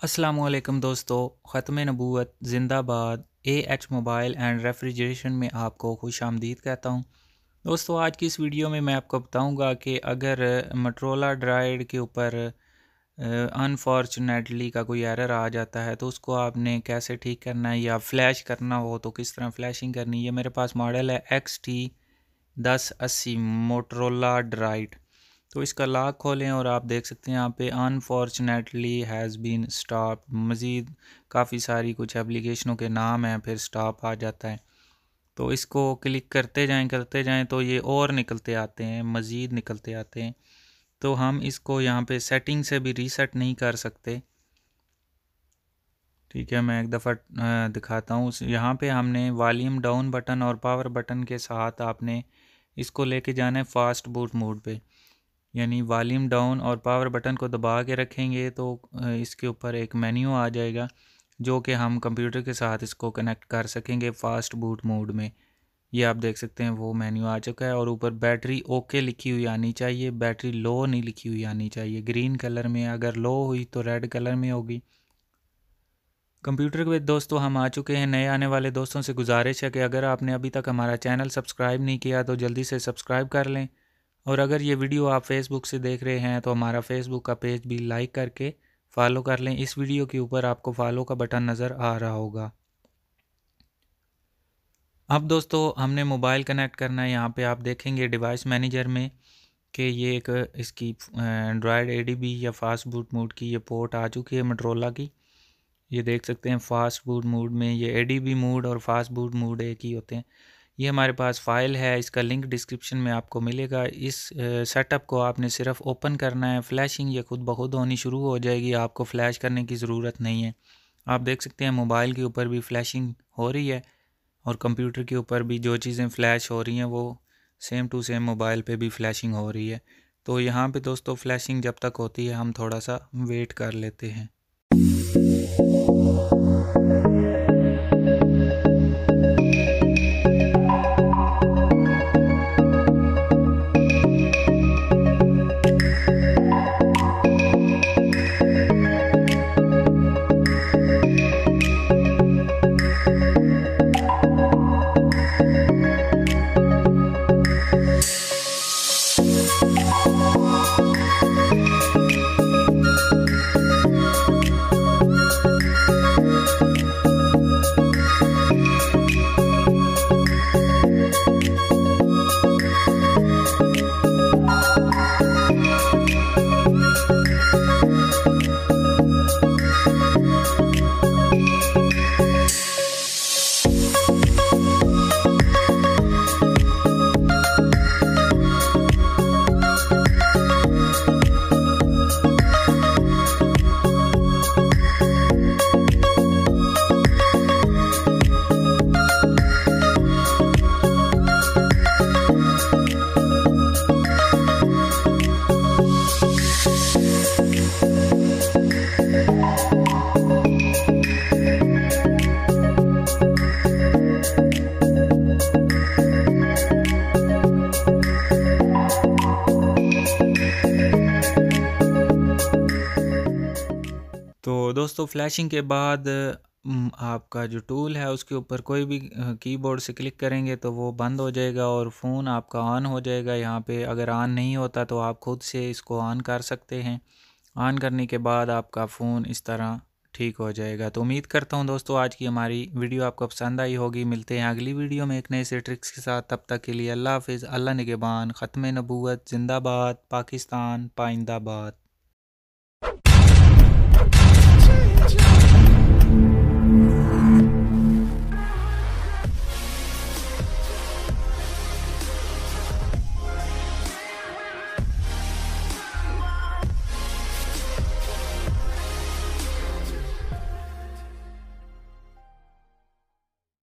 अस्सलामुअलैकुम दोस्तों, ख़त्म नबूवत जिंदाबाद। AH मोबाइल एंड रेफ्रिजरेशन में आपको खुश आमदीद कहता हूँ। दोस्तों, आज की इस वीडियो में मैं आपको बताऊँगा कि अगर मोटरोला ड्राइड के ऊपर अनफॉर्चुनेटली का कोई एरर आ जाता है तो उसको आपने कैसे ठीक करना है, या फ्लैश करना हो तो किस तरह फ्लैशिंग करनी है। ये मेरे पास मॉडल है XT1080 मोटरोला ड्राइड। तो इसका लॉक खोलें और आप देख सकते हैं यहाँ पे अनफॉर्चुनेटली हैज़ बीन स्टॉप। मज़ीद काफ़ी सारी कुछ एप्लीकेशनों के नाम हैं, फिर स्टॉप आ जाता है। तो इसको क्लिक करते जाएं तो ये और निकलते आते हैं, मज़ीद निकलते आते हैं। तो हम इसको यहाँ पे सेटिंग से भी रीसेट नहीं कर सकते। ठीक है, मैं एक दफ़ा दिखाता हूँ। यहाँ पे हमने वॉल्यूम डाउन बटन और पावर बटन के साथ आपने इसको लेके जाना है फास्ट बूट मोड पे। यानी वॉल्यूम डाउन और पावर बटन को दबा के रखेंगे तो इसके ऊपर एक मेन्यू आ जाएगा जो कि हम कंप्यूटर के साथ इसको कनेक्ट कर सकेंगे फास्ट बूट मोड में। ये आप देख सकते हैं वो मेन्यू आ चुका है और ऊपर बैटरी ओके लिखी हुई आनी चाहिए, बैटरी लो नहीं लिखी हुई आनी चाहिए। ग्रीन कलर में, अगर लो हुई तो रेड कलर में होगी। कंप्यूटर के दोस्तों हम आ चुके हैं। नए आने वाले दोस्तों से गुजारिश है कि अगर आपने अभी तक हमारा चैनल सब्सक्राइब नहीं किया तो जल्दी से सब्सक्राइब कर लें, और अगर ये वीडियो आप फेसबुक से देख रहे हैं तो हमारा फेसबुक का पेज भी लाइक करके फॉलो कर लें। इस वीडियो के ऊपर आपको फॉलो का बटन नज़र आ रहा होगा। अब दोस्तों हमने मोबाइल कनेक्ट करना है। यहाँ पे आप देखेंगे डिवाइस मैनेजर में कि ये एक इसकी एंड्रॉयड ADB या फास्ट बूट मोड की ये पोर्ट आ चुकी है मोटरोला की। ये देख सकते हैं फास्ट बूट मोड में ये ADB मोड और फास्ट बूट मोड एक ही होते हैं। ये हमारे पास फ़ाइल है, इसका लिंक डिस्क्रिप्शन में आपको मिलेगा। इस सेटअप को आपने सिर्फ ओपन करना है, फ्लैशिंग ये खुद ब खुद होनी शुरू हो जाएगी, आपको फ़्लैश करने की ज़रूरत नहीं है। आप देख सकते हैं मोबाइल के ऊपर भी फ्लैशिंग हो रही है और कंप्यूटर के ऊपर भी जो चीज़ें फ़्लैश हो रही हैं वो सेम टू सेम मोबाइल पे भी फ़्लैशिंग हो रही है। तो यहाँ पे दोस्तों फ़्लैशिंग जब तक होती है हम थोड़ा सा वेट कर लेते हैं। तो दोस्तों फ्लैशिंग के बाद आपका जो टूल है उसके ऊपर कोई भी कीबोर्ड से क्लिक करेंगे तो वो बंद हो जाएगा और फ़ोन आपका ऑन हो जाएगा। यहाँ पे अगर ऑन नहीं होता तो आप खुद से इसको ऑन कर सकते हैं। ऑन करने के बाद आपका फ़ोन इस तरह ठीक हो जाएगा। तो उम्मीद करता हूँ दोस्तों आज की हमारी वीडियो आपको पसंद आई होगी। मिलते हैं अगली वीडियो में एक नए से ट्रिक्स के साथ। तब तक के लिए अल्लाह हाफ़िज़, अल्लाह निगहबान, ख़त्म नबूवत जिंदाबाद, पाकिस्तान पाइंदाबाद।